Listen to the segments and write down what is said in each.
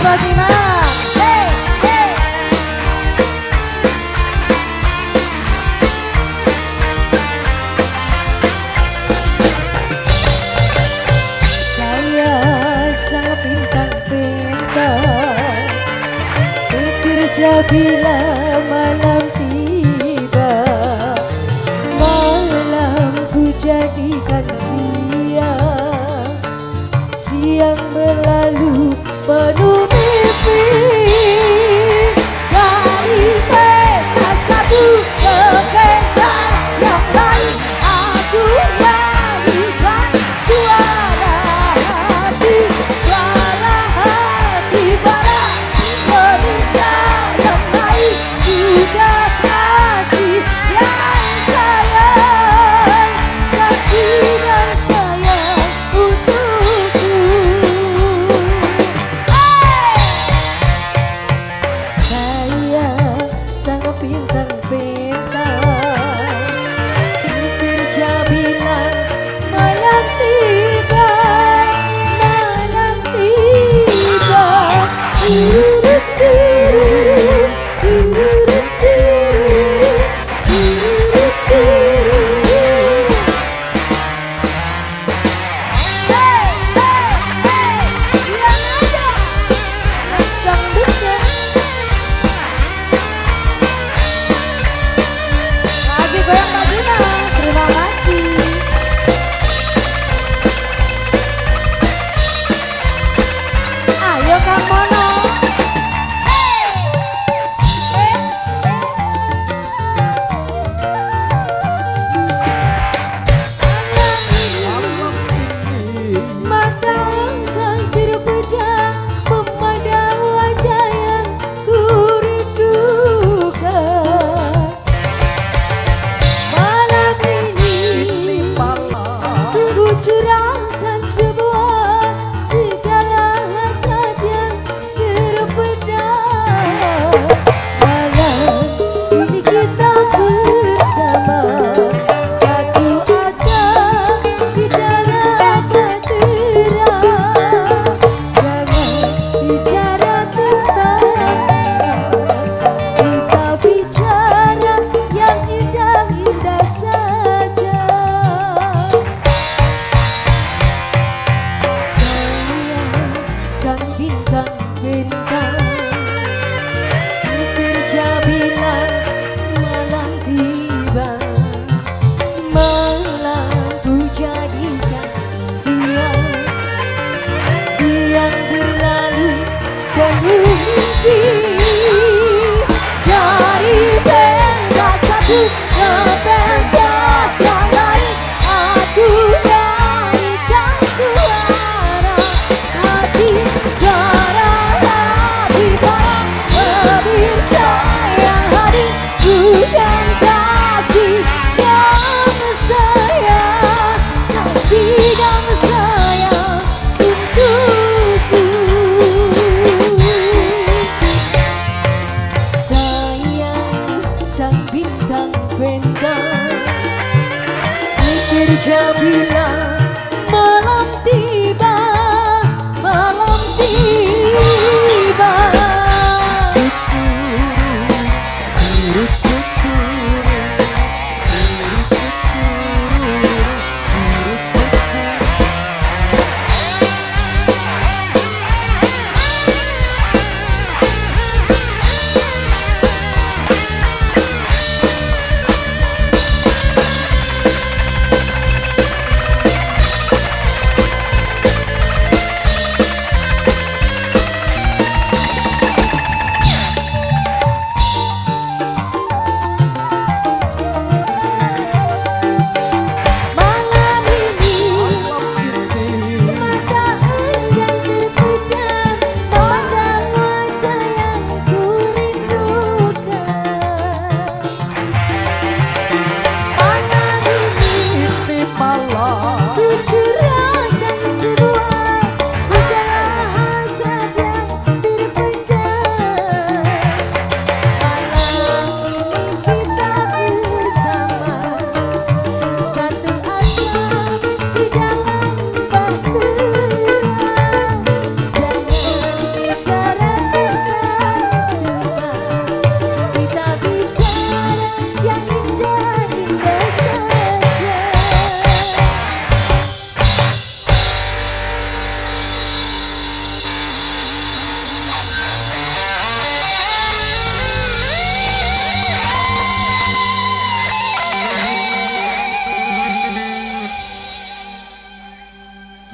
Fatima. Hey, hey. Saya sang bintang pentas bekerja bila malam tiba. Malamku jadikan siang, siang berlalu penuh mimpi. Dari pentas satu ke pentas yang lain, aku nyanyikan suara hati, suara hati para pemirsa yang lain. Juga kasih yang sayang, kasih dan sayang untukku. Hey!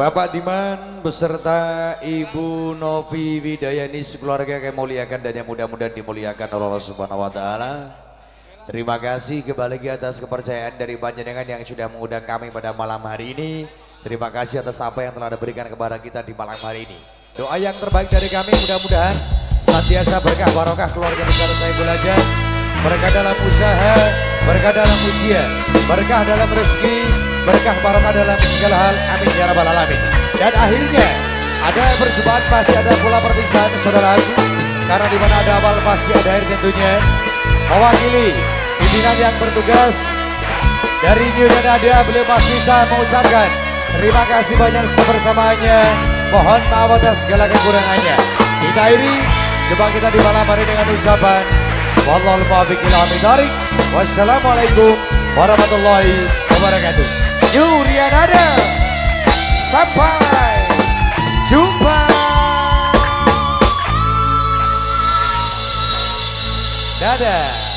Bapak Diman beserta Ibu Novi Widayani sekeluarga yang muliakan dan yang mudah-mudahan dimuliakan oleh Allah Subhanahu wa taala. Terima kasih kembali atas kepercayaan dari panjenengan yang sudah mengundang kami pada malam hari ini. Terima kasih atas apa yang telah diberikan kepada kita di malam hari ini. Doa yang terbaik dari kami mudah-mudahan senantiasa berkah barokah keluarga besar Saiful Hajat, berkah dalam usaha, berkah dalam usia, berkah dalam rezeki, berkah barokah dalam segala hal. Amin ya rabbal alamin. Dan akhirnya ada perjumpaan, pasti ada pula perpisahan saudaraku. Karena di mana ada awal pasti ada akhir tentunya. Mewakili pimpinan yang bertugas dari New Danada, beliau Mas Vita mengucapkan terima kasih banyak sebersamanya. Mohon maaf atas segala kekurangannya. Kita akhiri jumpa kita di malam hari dengan ucapan wallahul muwaffiq ila aqwamit thoriq. Wassalamualaikum warahmatullahi wabarakatuh. New Danada, sampai jumpa. Dadah.